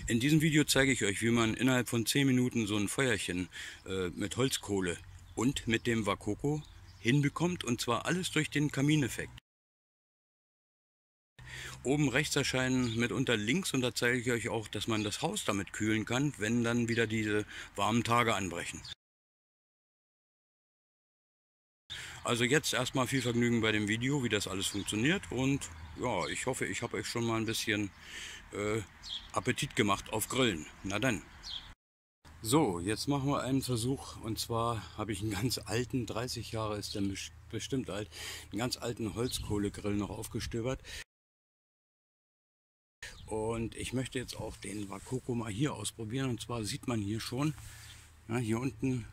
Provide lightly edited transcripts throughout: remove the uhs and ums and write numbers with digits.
In diesem Video zeige ich euch, wie man innerhalb von 10 Minuten so ein Feuerchen mit Holzkohle und mit dem Wakoko hinbekommt, und zwar alles durch den Kamineffekt. Oben rechts erscheinen mitunter Links, und da zeige ich euch auch, dass man das Haus damit kühlen kann, wenn dann wieder diese warmen Tage anbrechen. Also jetzt erstmal viel Vergnügen bei dem Video, wie das alles funktioniert, und ja, ich hoffe, ich habe euch schon mal ein bisschen Appetit gemacht auf Grillen. Na dann. So, jetzt machen wir einen Versuch, und zwar habe ich einen ganz alten, 30 Jahre ist der bestimmt alt, einen ganz alten Holzkohlegrill noch aufgestöbert. Und ich möchte jetzt auch den Wakoko mal hier ausprobieren, und zwar sieht man hier schon, ja, hier unten,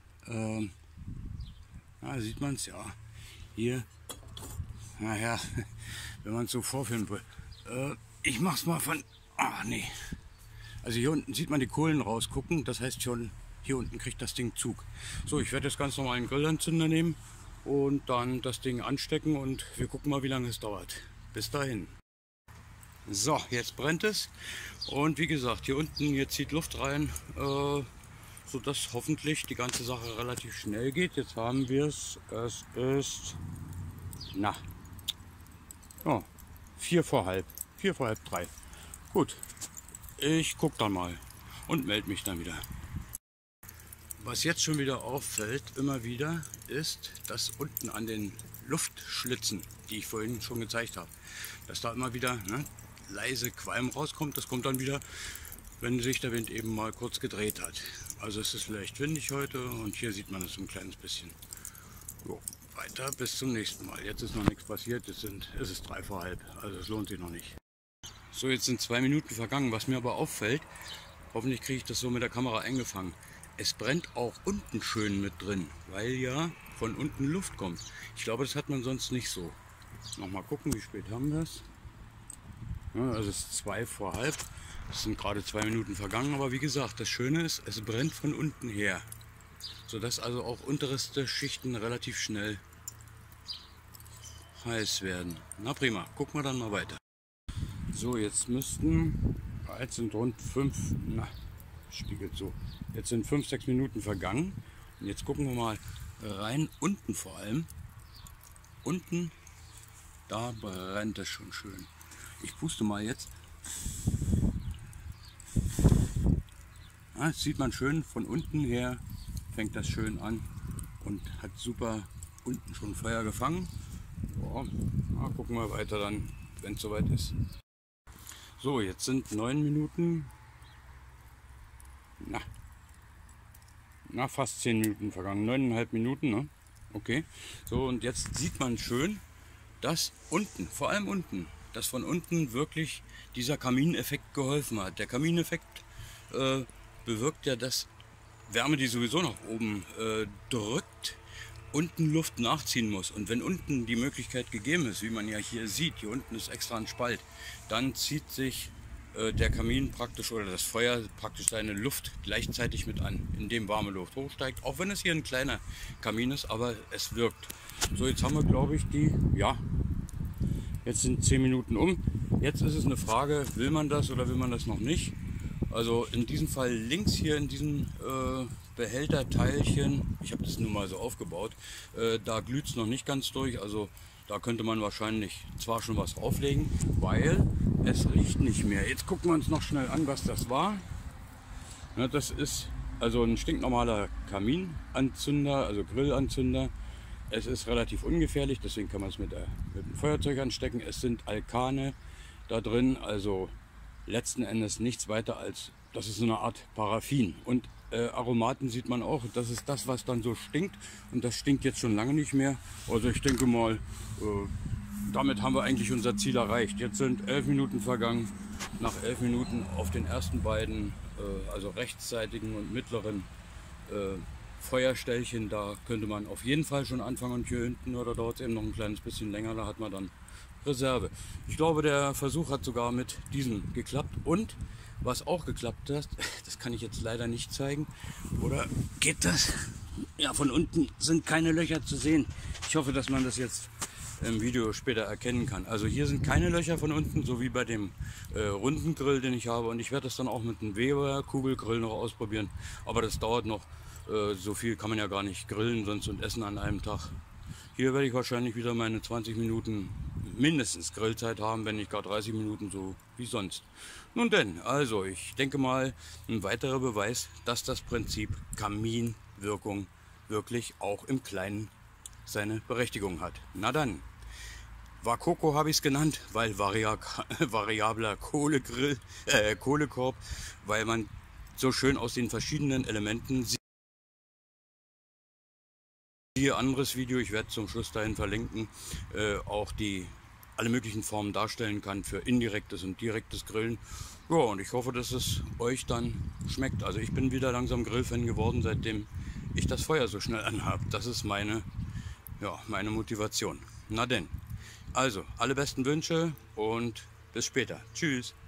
ja, sieht man es ja, hier, naja, wenn man es so vorfilmen will. Ich mache es mal von, nee. Also hier unten sieht man die Kohlen rausgucken, das heißt schon, hier unten kriegt das Ding Zug. So, ich werde jetzt ganz normal einen Grillanzünder nehmen und dann das Ding anstecken, und wir gucken mal, wie lange es dauert. Bis dahin. So, jetzt brennt es, und wie gesagt, hier unten, jetzt zieht Luft rein, sodass hoffentlich die ganze Sache relativ schnell geht. Jetzt haben wir es ist, na, oh, 4 vor halb 3. Gut. Ich gucke dann mal und melde mich dann wieder. Was jetzt schon wieder auffällt, immer wieder, ist, dass unten an den Luftschlitzen, die ich vorhin schon gezeigt habe, dass da immer wieder leise Qualm rauskommt. Das kommt dann wieder, wenn sich der Wind eben mal kurz gedreht hat. Also es ist leicht windig heute, und hier sieht man es ein kleines bisschen. Jo, weiter bis zum nächsten Mal. Jetzt ist noch nichts passiert, es ist 3 vor halb, also es lohnt sich noch nicht. So, jetzt sind 2 Minuten vergangen. Was mir aber auffällt, hoffentlich kriege ich das so mit der Kamera eingefangen, es brennt auch unten schön mit drin, weil ja von unten Luft kommt. Ich glaube, das hat man sonst nicht so. Nochmal gucken, wie spät haben wir es. Ja, also es ist 2 vor halb. Es sind gerade 2 Minuten vergangen, aber wie gesagt, das Schöne ist, es brennt von unten her, sodass also auch unterste Schichten relativ schnell heiß werden. Na prima, gucken wir dann mal weiter. So, jetzt sind rund 5, spiegelt so. Jetzt sind 5, 6 Minuten vergangen, und jetzt gucken wir mal rein, unten vor allem. Unten, da brennt es schon schön. Ich puste mal jetzt. Das sieht man schön, von unten her fängt das schön an und hat super unten schon Feuer gefangen. Ja, gucken wir weiter dann, wenn es soweit ist. So, jetzt sind 9 Minuten, fast 10 Minuten vergangen, 9,5 Minuten, ne? Okay. So, und jetzt sieht man schön, dass unten, vor allem unten, dass von unten wirklich dieser Kamineffekt geholfen hat. Der Kamineffekt bewirkt ja, dass Wärme, die sowieso nach oben drückt, unten Luft nachziehen muss. Und wenn unten die Möglichkeit gegeben ist, wie man ja hier sieht, hier unten ist extra ein Spalt, dann zieht sich der Kamin praktisch, oder das Feuer praktisch, seine Luft gleichzeitig mit an, indem warme Luft hochsteigt, auch wenn es hier ein kleiner Kamin ist, aber es wirkt. So, jetzt haben wir, glaube ich, jetzt sind 10 Minuten um. Jetzt ist es eine Frage, will man das oder will man das noch nicht? Also in diesem Fall links hier in diesem Behälterteilchen, ich habe das nun mal so aufgebaut, da glüht es noch nicht ganz durch, also da könnte man wahrscheinlich zwar schon was drauflegen, weil es riecht nicht mehr. Jetzt gucken wir uns noch schnell an, was das war. Ja, das ist also ein stinknormaler Kaminanzünder, also Grillanzünder. Es ist relativ ungefährlich, deswegen kann man es mit dem Feuerzeug anstecken. Es sind Alkane da drin, also letzten Endes nichts weiter als, das ist so eine Art Paraffin. Und Aromaten sieht man auch, das ist das, was dann so stinkt, und das stinkt jetzt schon lange nicht mehr. Also ich denke mal, damit haben wir eigentlich unser Ziel erreicht. Jetzt sind 11 Minuten vergangen. Nach 11 Minuten auf den ersten beiden, also rechtsseitigen und mittleren Feuerställchen, da könnte man auf jeden Fall schon anfangen, und hier hinten, oder dauert es eben noch ein kleines bisschen länger, da hat man dann Reserve. Ich glaube, der Versuch hat sogar mit diesem geklappt, und was auch geklappt hat, das kann ich jetzt leider nicht zeigen, oder geht das? Ja, von unten sind keine Löcher zu sehen. Ich hoffe, dass man das jetzt im Video später erkennen kann. Also hier sind keine Löcher von unten, so wie bei dem runden Grill, den ich habe. Und ich werde das dann auch mit einem Weber Kugelgrill noch ausprobieren. Aber das dauert noch. So viel kann man ja gar nicht grillen sonst und essen an einem Tag. Hier werde ich wahrscheinlich wieder meine 20 Minuten mindestens Grillzeit haben, wenn nicht gar 30 Minuten, so wie sonst. Nun denn, also ich denke mal, ein weiterer Beweis, dass das Prinzip Kaminwirkung wirklich auch im Kleinen seine Berechtigung hat. Na dann, Vakoko habe ich es genannt, weil variabler Kohlekorb, weil man so schön aus den verschiedenen Elementen sieht. Hier anderes Video, ich werde zum Schluss dahin verlinken, auch alle möglichen Formen darstellen kann für indirektes und direktes Grillen. Ja, und ich hoffe, dass es euch dann schmeckt. Also ich bin wieder langsam Grillfan geworden, seitdem ich das Feuer so schnell anhabe. Das ist meine Motivation. Na denn, also alle besten Wünsche und bis später. Tschüss.